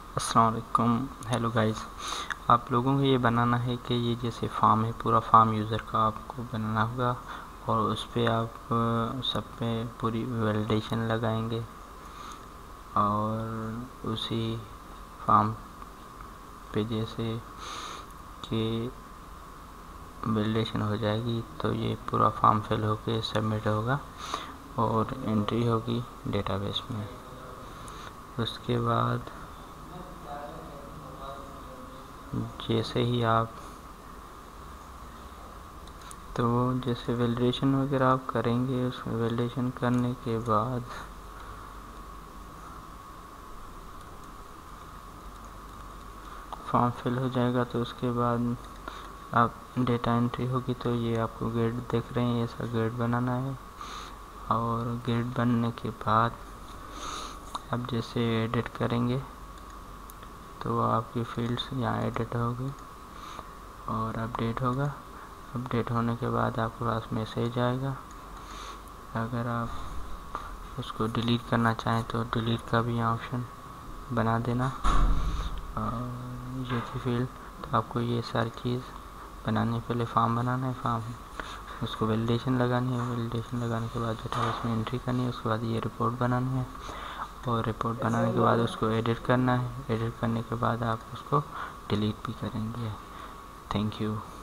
अस्सलाम वालेकुम। Hello guys, आप लोगों को ये बनाना है कि ये जैसे फॉर्म है, पूरा फॉर्म यूज़र का आपको बनाना होगा और उस पर आप सब पे पूरी वैलिडेशन लगाएंगे और उसी फॉर्म पे जैसे कि वैलिडेशन हो जाएगी तो ये पूरा फॉर्म फिल होके सबमिट होगा और एंट्री होगी डेटाबेस में। उसके बाद जैसे ही आप तो जैसे वैलिडेशन वगैरह आप करेंगे, उसमें वैलिडेशन करने के बाद फॉर्म फिल हो जाएगा तो उसके बाद आप डेटा एंट्री होगी तो ये आपको ग्रिड देख रहे हैं, ऐसा ग्रिड बनाना है। और ग्रिड बनने के बाद आप जैसे एडिट करेंगे तो आपकी फील्ड्स यहाँ एडिट होगी और अपडेट होगा। अपडेट होने के बाद आपके पास मैसेज आएगा। अगर आप उसको डिलीट करना चाहें तो डिलीट का भी यहाँ ऑप्शन बना देना। और ये थी फील्ड, तो आपको ये सारी चीज़ बनाने पहले फॉर्म बनाना है, फॉर्म उसको वैलिडेशन लगानी है, वैलिडेशन लगाने के बाद डेटाबेस में एंट्री करनी है। उसके बाद ये रिपोर्ट बनानी है और रिपोर्ट बनाने के बाद उसको एडिट करना है। एडिट करने के बाद आप उसको डिलीट भी करेंगे। Thank you.